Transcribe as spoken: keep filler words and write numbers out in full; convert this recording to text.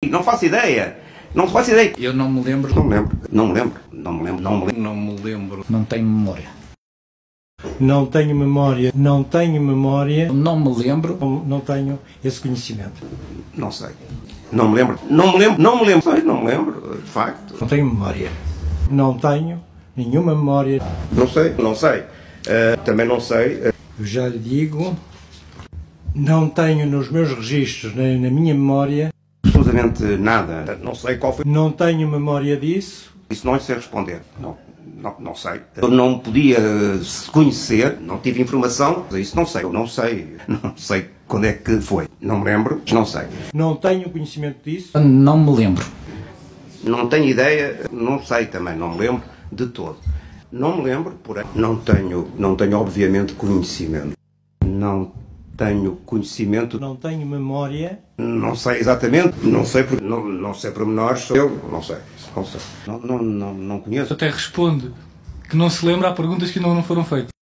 Não faço ideia. Não faço ideia. Eu não me lembro. Não me lembro. Não me lembro. Não me lembro. Não me lembro. Não me lembro. Não tenho memória. Não tenho memória. Não tenho memória. Não me lembro. Não, não tenho esse conhecimento. Não sei. Não me lembro. Não me lembro. Não me lembro. Sei, não me lembro. De facto. Não tenho memória. Não tenho nenhuma memória. Não sei. Não sei. Uh, também não sei. Uh... Eu já lhe digo. Não tenho nos meus registros, nem na minha memória. Absolutamente nada. Não sei qual foi. Não tenho memória disso. Isso não sei responder. Não, não, não sei. Eu não podia se conhecer, não tive informação. Isso não sei. Eu não sei. Não sei quando é que foi. Não me lembro. Não sei. Não tenho conhecimento disso. Não me lembro. Não tenho ideia. Não sei também. Não me lembro de todo. Não me lembro, porém. Não tenho, não tenho obviamente conhecimento. Não tenho conhecimento. Não tenho memória. Não sei exatamente, não sei, por, não, não sei pormenores, eu não sei, não sei, não, não, não, não conheço. Até responde que não se lembra a perguntas que ainda não foram feitas.